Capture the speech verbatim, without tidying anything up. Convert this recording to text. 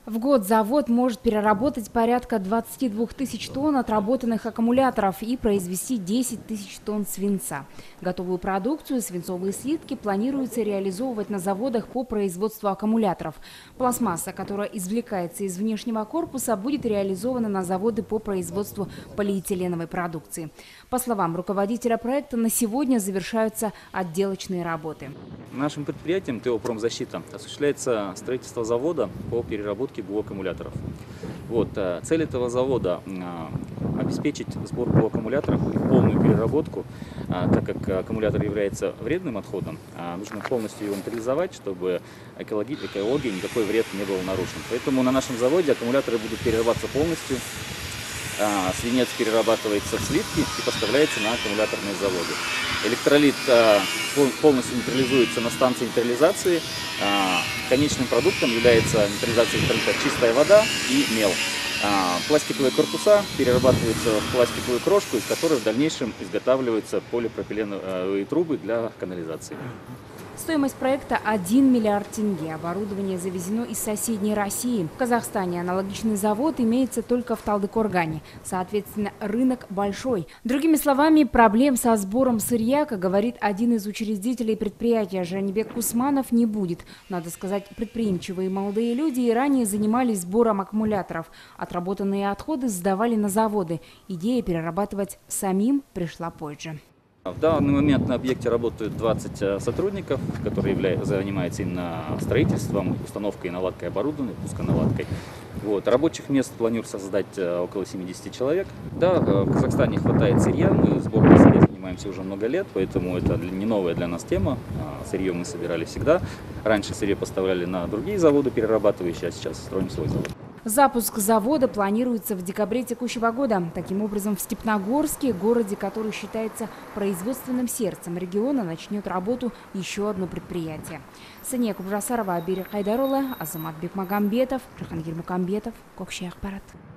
В год завод может переработать порядка двадцати двух тысяч тонн отработанных аккумуляторов и произвести десять тысяч тонн свинца. Готовую продукцию, свинцовые слитки, планируется реализовывать на заводах по производству аккумуляторов. Пластмасса, которая извлекается из внешнего корпуса, будет реализована на заводы по производству полиэтиленовой продукции. По словам руководителя проекта, на сегодня завершаются отделочные работы. Нашим предприятием ТО «Промзащита» осуществляется строительство завода по переработке биоаккумуляторов. Вот, цель этого завода – обеспечить сборку аккумуляторов и полную переработку, так как аккумулятор является вредным отходом, нужно полностью его нейтрализовать, чтобы экологии, экологии никакой вред не был нарушен. Поэтому на нашем заводе аккумуляторы будут перерабатываться полностью. Свинец перерабатывается в слитки и поставляется на аккумуляторные заводы. Электролит полностью нейтрализуется на станции нейтрализации. Конечным продуктом является нейтрализация электролита чистая вода и мел. Пластиковые корпуса перерабатываются в пластиковую крошку, из которой в дальнейшем изготавливаются полипропиленовые трубы для канализации. Стоимость проекта – один миллиард тенге. Оборудование завезено из соседней России. В Казахстане аналогичный завод имеется только в Талдыкоргане. Соответственно, рынок большой. Другими словами, проблем со сбором сырья, как говорит один из учредителей предприятия Жанибек Кусманов, не будет. Надо сказать, предприимчивые молодые люди и ранее занимались сбором аккумуляторов. Отработанные отходы сдавали на заводы. Идея перерабатывать самим пришла позже. В данный момент на объекте работают двадцать сотрудников, которые являются, занимаются именно строительством, установкой и наладкой оборудования, пусконаладкой. Вот. Рабочих мест планируется создать около семидесяти человек. Да, в Казахстане хватает сырья, мы сбором сырья занимаемся уже много лет, поэтому это не новая для нас тема. Сырье мы собирали всегда. Раньше сырье поставляли на другие заводы перерабатывающие, а сейчас строим свой завод. Запуск завода планируется в декабре текущего года. Таким образом, в Степногорске, городе, который считается производственным сердцем региона, начнет работу еще одно предприятие. Сания Кубжасарова, Абири Хайдарула, Азамат Бекмагамбетов, Джахангир Мукамбетов, Кокши Ахпарат.